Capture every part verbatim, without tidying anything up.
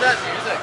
that music?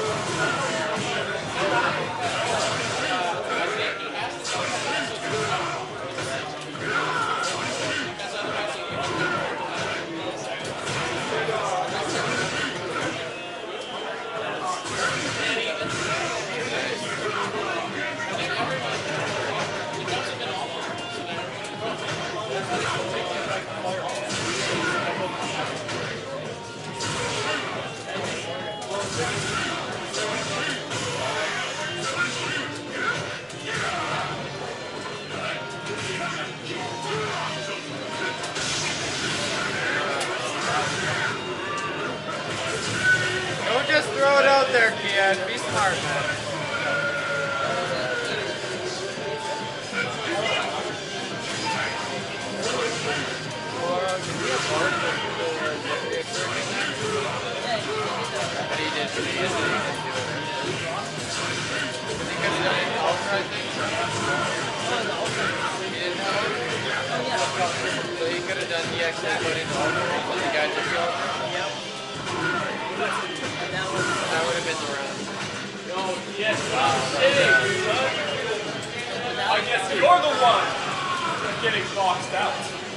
Don't just throw it out there, Kian. Be smart, man. So he could have done the extra put in all the guy just go. Yep. That would have been the round. Oh, yes. I guess you're the one getting boxed out.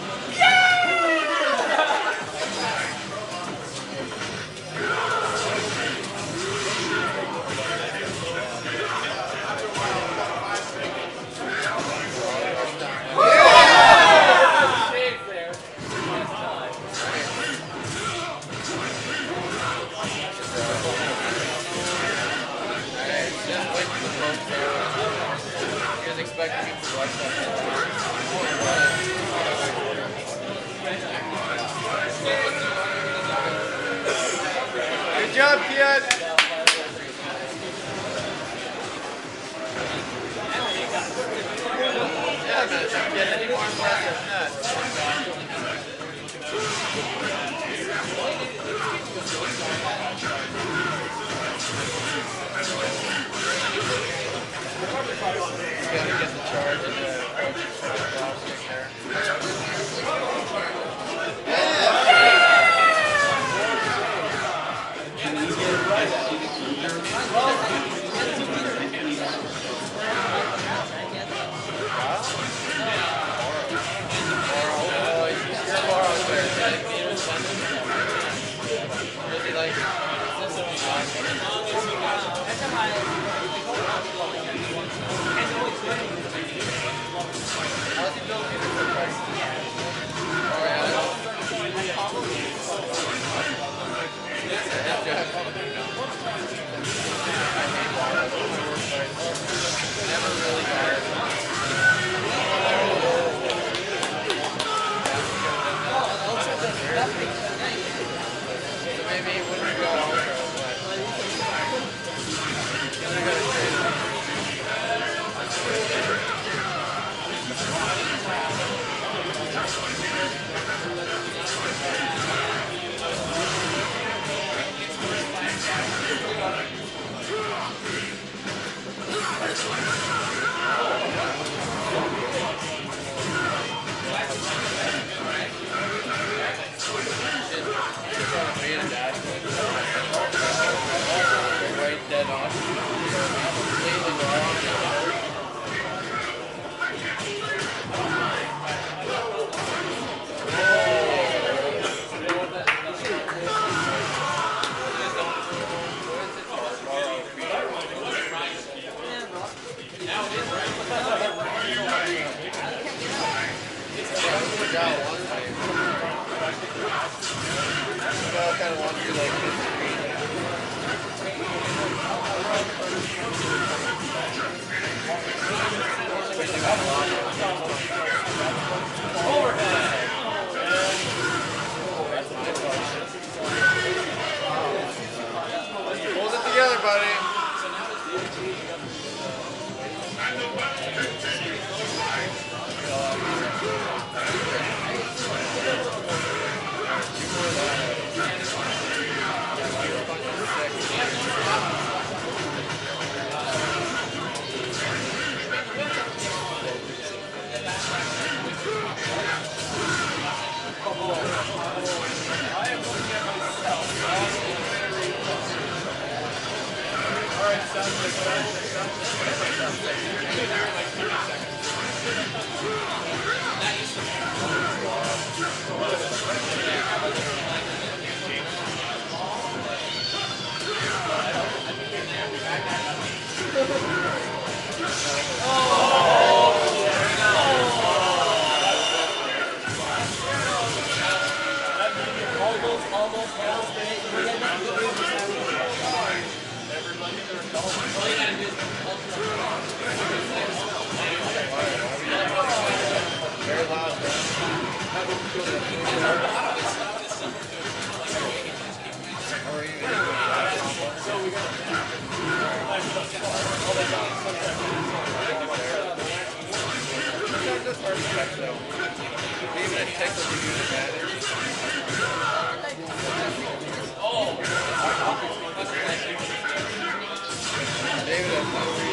Good job, Kian. Yeah, man, don't get any more impressive than that. You gotta get the charge and the approach there. Hold it together, buddy. Very loud, man. Or even sometimes that's hard to check though. Even a tickle to use advantage. David has no reason.